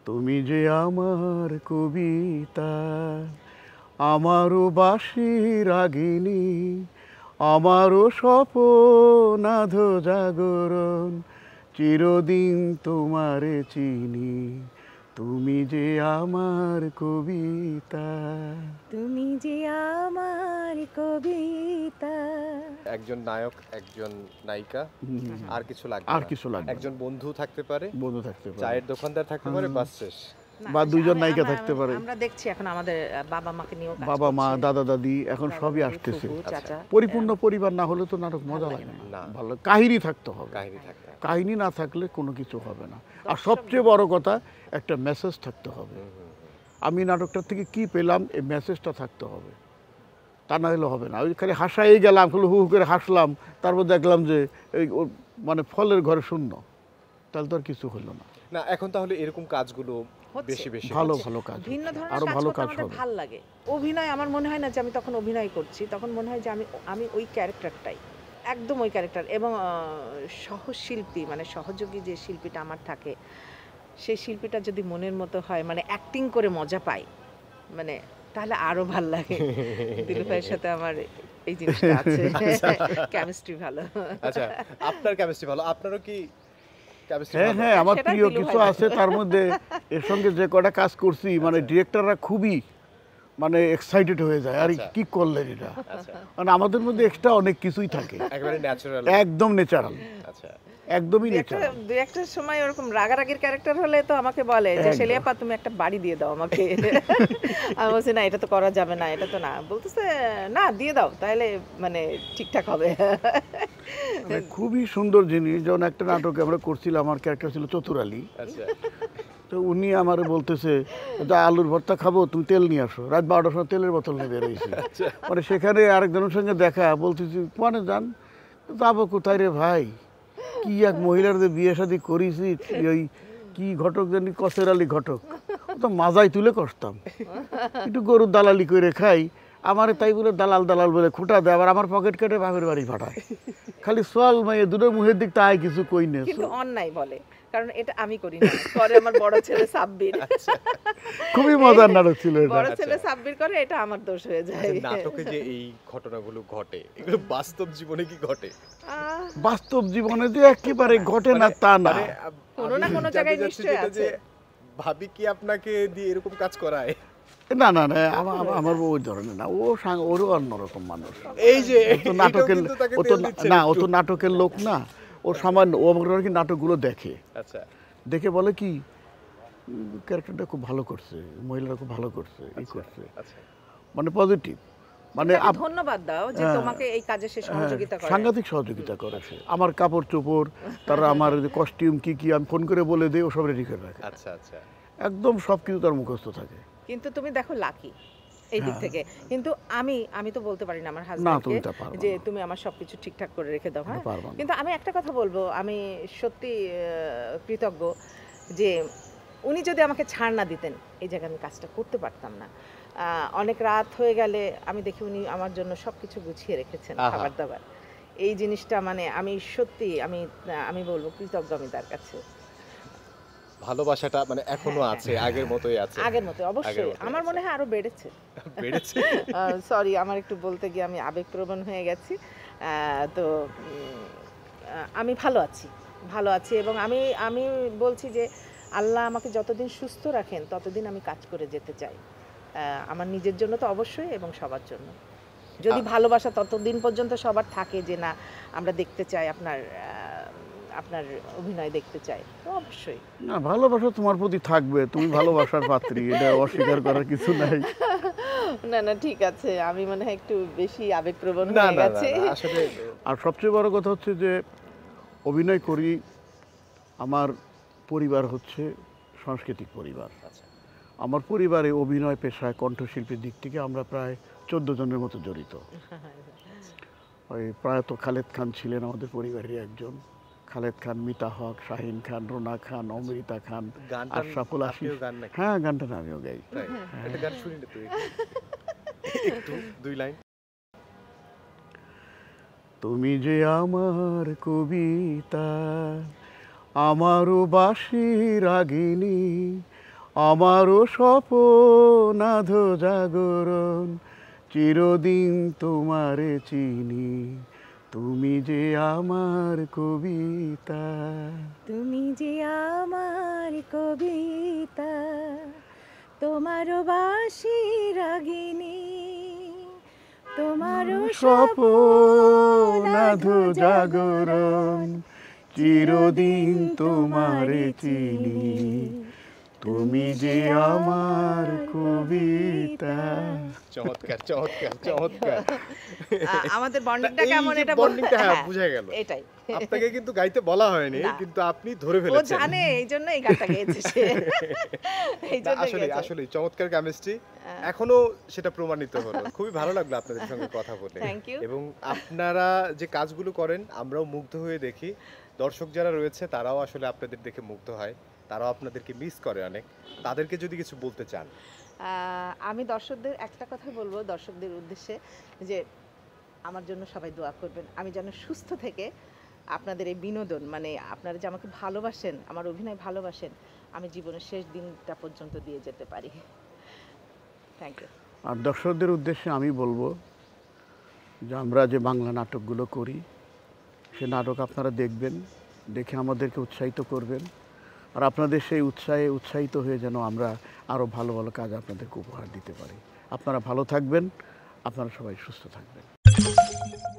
তুমি যে আমার কবিতা, আমারও বাঁশি রাগিনী, আমারও স্বপন আধো জাগরণ, চিরদিন তোমারে চিনি, তুমি যে আমার কবিতা। তুমি যে আমার কবিতা। একজন নায়ক, একজন নায়িকা, আর কিছু লাগবে আর না। কিছু লাগবে না। একজন বন্ধু থাকতে পারে, বন্ধু থাকতে পারে, চায়ের দোকানদার থাকতে পারে, বাস শেষ। বা দুইজন নায়িকা থাকতে পারে। আমরা দেখছি এখন আমাদের বাবা মাকে নিয়েও কাজ বাবা মা করছে। দাদা দাদি এখন দাদা, সবই দাদি, আসতেছে। ফুফু, চাচা। পরিপূর্ণ পরিবার না হলে তো নাটক মজা লাগে না। না, ভালো কাহিনী থাকতে হবে। কাহিনী থাকতে হবে। কাহিনী না থাকলে কোনো কিছু হবে না। আর সবচেয়ে বড় কথা একটা মেসেজ থাকতে হবে। আমি নাটকটার থেকে কি পেলাম এই মেসেজটা থাকতে হবে, তা না হলে হবে না। ওই খালি হাসাই গেলাম, খালি হু হু করে হাসলাম, তারপর দেখলাম যে এই মানে ফলের ঘরে শূন্য, তাহলে তো আর কিছু হলো না। না, এখন তাহলে এরকম কাজগুলো হচ্ছে। বেশি বেশি ভালো হচ্ছে। ভালো কাজ ভিন্ন হচ্ছে, ধরনের আরো কাজ ভালো করতে কাজ আমাদের হবে। ভাল লাগে। অভিনয় আমার মনে হয় না যে আমি তখন অভিনয় করছি, তখন মনে হয় যে আমি ওই ক্যারেক্টারটাই, একদম ওই ক্যারেক্টার। এবং সহশিল্পী মানে সহযোগী যে শিল্পীটা আমার থাকে, সেই শিল্পীটা যদি মনের মতো হয়, মানে অ্যাক্টিং করে মজা পাই, মানে তাহলে আরো ভাল লাগে। দিলু ভাইয়ের সাথে আমার এই জিনিসটা আছে, কেমিস্ট্রি ভালো। আচ্ছা, আপনার কেমিস্ট্রি ভালো, আপনারও কি কেমিস্ট্রি হ্যাঁ ভালো? হ্যাঁ, আমার সেটা প্রিয় দিলু কিছু ভাই। আছে তার মধ্যে। এর সঙ্গে যে কটা কাজ করছি মানে ডিরেক্টররা খুবই মানে এক্সাইটেড হয়ে যায়, আরে আচ্ছা। কি করলেন এটা। আচ্ছা, মানে আমাদের মধ্যে এক্সট্রা অনেক কিছুই থাকে, একেবারে ন্যাচারাল। একদম ন্যাচারাল, আচ্ছা, একদমই দুই ন্যাচারাল। একটা সময় ওরকম রাগারাগির ক্যারেক্টার হলে তো আমাকে বলে যে একদম। শেলিয়াপা তুমি একটা বাড়ি দিয়ে দাও আমাকে। আমি বলছি না, এটা তো করা যাবে না, এটা তো না। বলতেছে না, দিয়ে দাও, তাহলে মানে ঠিকঠাক হবে। মানে খুবই সুন্দর জিনিস। যেমন একটা নাটকে আমরা করছিলাম, আমার ক্যারেক্টার ছিল চতুর আলী। আচ্ছা, তো উনি আমার বলতেছে যে আলুর ভর্তা খাবো, তুমি তেল নিয়ে আসো। রাত 12টার সময় তেলের বোতল নিয়ে বেরোইছি। মানে সেখানে আরেকজনের সঙ্গে দেখা, বলতেছি মানে যান, যাবো কোথায় রে ভাই, কি এক মহিলাদের বিয়ে শাদী করেছি, ওই কি ঘটক জানি, কসের আলী ঘটক, ও তো মাজায় তুলে কষতাম, একটু গরুর দালালি করে খাই। আমার তাই বলে দালাল দালাল বলে খুঁটা দেয়, আবার আমার পকেট কেটে বাপের বাড়ি পাঠায়। খালি সোয়াল মাইয়ে দুটো মুখের দিক তাই কিছু কই না। কিন্তু অন্যায় বলে, কারণ এটা আমি করি না, করে আমার বড় ছেলে সাব্বির। খুবই মজার নাটক ছিল এটা। বড় ছেলে সাব্বির করে, এটা আমার দোষ হয়ে যায়। আচ্ছা, নাটকে যে এই ঘটনাগুলো ঘটে, এগুলো বাস্তব জীবনে কি ঘটে? আহ, বাস্তব জীবনে যে একেবারে ঘটে না তা না। মানে, কোনো না আমি কোনো জানতে জায়গায় চাচ্ছি নিশ্চয়ই যেটা যে আছে। ভাবি কি আপনাকে দিয়ে এরকম কাজ করায়? না না না, আমার ওই ধরনের না, ওরও অন্যরকম মানুষ। এই যে ও তো নাটকের, এটাও কিন্তু তাকে ও তো তেল দিচ্ছেন না, ও একটু। তো নাটকের লোক না। ও সামান্য, ও আমার কি নাটকগুলো দেখে, আচ্ছা, দেখে বলে কি ক্যারেক্টারটা খুব ভালো করছে, মহিলারা খুব ভালো করছে, এই করছে, আচ্ছা। মানে পজিটিভ, মানে তাকে ধন্যবাদ দাও যে হ্যাঁ, তোমাকে এই কাজে সে সহযোগিতা করে। সাংঘাতিক সহযোগিতা করেছে। আমার কাপড় চোপড়, তারা আমার কস্টিউম কি কি আমি ফোন করে বলে দিই, ও সব রেডি করে রাখে, আচ্ছা, আচ্ছা। একদম সব কিছু তার মুখস্থ থাকে। কিন্তু তুমি দেখো লাকি এই দিক থেকে। কিন্তু আমি তো বলতে পারি না আমার না, হাজবেন্ডকে তুমি তা পারবা যে না। তুমি আমার সবকিছু ঠিকঠাক করে রেখে দাও। হ্যাঁ, পারবা না। কিন্তু আমি একটা কথা বলবো, আমি সত্যি কৃতজ্ঞ যে উনি যদি আমাকে ছাড় না দিতেন, এই জায়গায় আমি কাজটা করতে পারতাম না। অনেক রাত হয়ে গেলে আমি দেখি উনি আমার জন্য সবকিছু গুছিয়ে রেখেছেন, আহা। খাবার দাবার। এই জিনিসটা মানে আমি সত্যি আমি বলবো কৃতজ্ঞ আমি তার কাছে। ভালোবাসাটা মানে এখনো আছে, আগের মতোই আছে। আগের মতো আগের অবশ্যই, মতোই আমার আছে। মনে হয় আরো বেড়েছে। বেড়েছে। সরি, আমার একটু বলতে গিয়ে আমি আবেগপ্রবণ হয়ে গেছি। তো আমি ভালো আছি, ভালো আছি। এবং আমি বলছি যে আল্লাহ আমাকে যতদিন সুস্থ রাখেন ততদিন আমি কাজ করে যেতে চাই, আমার নিজের জন্য তো অবশ্যই, এবং সবার জন্য। যদি ভালোবাসা ততদিন পর্যন্ত সবার থাকে যে না আমরা দেখতে চাই, আপনার অভিনয় দেখতে চাই, তো অবশ্যই। না, ভালোবাসা তোমার প্রতি থাকবে, তুমি ভালোবাসার পাত্রী, এটা অস্বীকার করার কিছু নাই। না না, ঠিক আছে, আমি মনে হয় একটু বেশি আবেগপ্রবণ না হয়ে না না গেছি। না, আসলে আর সবচেয়ে বড় কথা হচ্ছে যে অভিনয় করি, আমার পরিবার হচ্ছে সাংস্কৃতিক পরিবার। আচ্ছা। আমার পরিবারে অভিনয় পেশায় কণ্ঠশিল্পীর দিক থেকে আমরা প্রায় 14 জনের মতো জড়িত। ওই প্রয়াত খালেদ খান ছিলেন আমাদের পরিবারের একজন। খালেদ খান, মিতা হক, শাহিন খান, রোনা খান, অমৃতা খান, গানটা আশরাফুল আশিস। আপনিও গান নাকি? হ্যাঁ, গানটা না আমিও গাই। তাই? একটা গান শুনি না তুই? একটু 2 লাইন। তুমি যে আমার কবিতা, আমারও বাঁশি রাগিনী, আমারও স্বপ্ন আধো জাগরণ, চিরদিন তোমারে চিনি, তুমি যে আমার কবিতা। তুমি যে আমার কবিতা, তোমারও বাঁশি রাগিনী, তোমারও স্বপ্ন আধো জাগরণ, চিরদিন তোমারে চিনি, তুমি যে আমার কবিতা। চমৎকার চমৎকার চমৎকার। আমাদের বন্ডিংটা এই কেমন যে এটা bondingটা, হ্যাঁ, বুঝা গেল। এটাই। আপনাকে কিন্তু গাইতে বলা হয়নি, না। কিন্তু আপনি ধরে ও ফেলেছেন। জানে, এই জন্য এই গানটা গেয়েছে সে। এই না, জন্য আসলে আসলে চমৎকার কেমিস্ট্রি, এখনো সেটা প্রমাণিত হলো। খুবই ভালো লাগলো আপনাদের সঙ্গে কথা বলে। Thank you. এবং আপনারা যে কাজগুলো করেন আমরাও মুগ্ধ হয়ে দেখি, দর্শক যারা রয়েছে তারাও আসলে আপনাদের দেখে মুগ্ধ হয়, তারাও আপনাদেরকে মিস করে অনেক। তাদেরকে যদি কিছু বলতে চান। আমি দর্শকদের একটা কথা বলবো, দর্শকদের উদ্দেশ্যে, যে আমার জন্য সবাই দোয়া করবেন, আমি যেন সুস্থ থেকে আপনাদের এই বিনোদন, মানে আপনারা যে আমাকে ভালোবাসেন, আমার অভিনয় ভালোবাসেন, আমি জীবনের শেষ দিনটা পর্যন্ত দিয়ে যেতে পারি। Thank you. আর দর্শকদের উদ্দেশ্যে আমি বলবো যে আমরা যে বাংলা নাটকগুলো করি, সে নাটক আপনারা দেখবেন, দেখে আমাদেরকে উৎসাহিত করবেন, আর আপনাদের সেই উৎসাহে উৎসাহিত হয়ে যেন আমরা আরও ভালো ভালো কাজ আপনাদেরকে উপহার দিতে পারি। আপনারা ভালো থাকবেন, আপনারা সবাই সুস্থ থাকবেন।